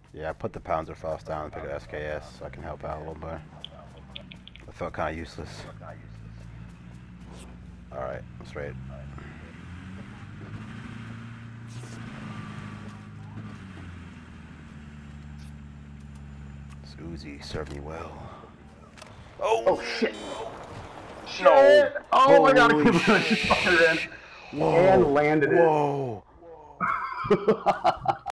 Yeah, I put the Pouncer Faust down and pick up SKS so I can help out a little bit. I felt kind of useless. Alright, straight. This Uzi served me well. Oh shit! Shit! No! Oh my god, I Holy can't believe I just fucking ran. Whoa! And landed it. Whoa!